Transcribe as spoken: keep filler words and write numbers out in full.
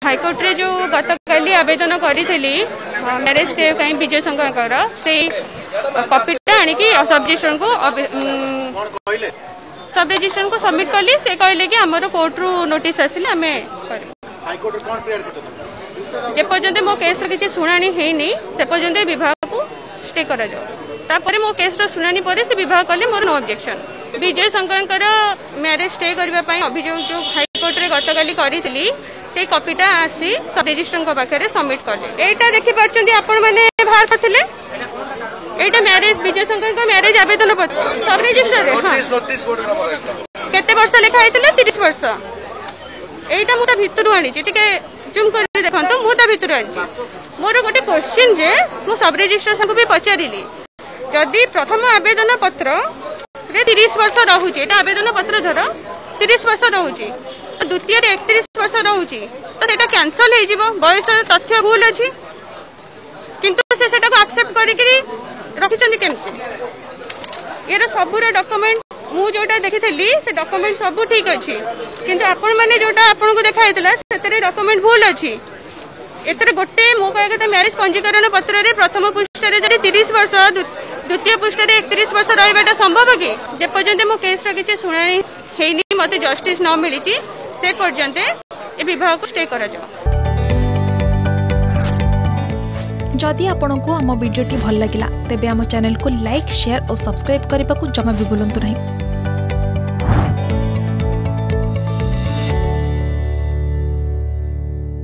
High court रे जो गतकाली आवेदन करी मैरेज स्टे कहीं विजय शंकर से कॉपीटा आनिकी सब रजिस्ट्रेशन को सब रजिस्ट्रेशन को सबमिट कली से कहले कि हमर कोर्ट रु नोटिस आसिले आमे हाईकोर्ट कोन क्लियर करछ जे पर्यंत मो केस रे किछि सुनानी हेनी से पर्यंत विभाग को स्टे करा जाओ तापर मो केस रो सुनानी परे से विभाग कले मोर no objection Vijay Shankar marriage stay करबा पई अभियोग जो हाईकोर्ट रे गतकाली करितली से कॉपीटा आसी सब रजिस्ट्रेशन पाखे सबमिट कले एटा देखि परछंती आपण माने बाहर करथिले एटा मैरेज विजय शंकर का मैरेज आवेदन पत्र सब रजिस्टर नोटिस नोटिस कोड केते वर्ष लिखा हैतिले तीस वर्ष एटा मुता भितरु आनी छि टिके जूम कर देखंतो मुता भितरु आनी छि मोर गोटे क्वेश्चन जे मु सब रजिस्ट्रेशन को भी पचारिली जदि प्रथम आवेदन पत्र रे तीस वर्ष रहउछि एटा आवेदन पत्र धर तीस वर्ष रहउछि द्वितीय रे एकतीस वर्ष रहउछि तो सेटा कैंसिल हे जिवो बयस तथ्य भूल अछि किंतु से सेटा को एक्सेप्ट करि कि रखिचंदी केमति एरा सबुर डॉक्यूमेंट मु जोटा देखिथली से डॉक्यूमेंट सब ठीक अछि किंतु आपण माने जोटा आपण को देखाइतला सेतरे डॉक्यूमेंट भूल अछि एतरे गोटे मो कहय के मैरिज पंजीकरण पत्र रे प्रथम पृष्ठ रे जदि तीस वर्ष द्वितीय पृष्ठ रे एकतीस वर्ष रहबाटा संभव कि जे पर्यंत मो केस रो किछि सुनानी हेनी मते जस्टिस न मिलिछि से पर्यंत ए विभाग को स्टे करा जाओ। जदि आपंक आम भिडी भल लगा तेब आम चैनल को लाइक शेयर और सब्सक्राइब करने को जमा भी भूलु नहीं।